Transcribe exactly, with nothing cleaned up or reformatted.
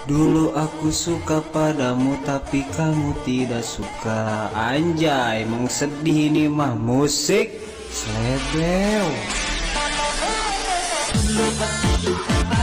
Dulu aku suka padamu tapi kamu tidak suka. Anjay, emang sedih ini mah musik Slebeo.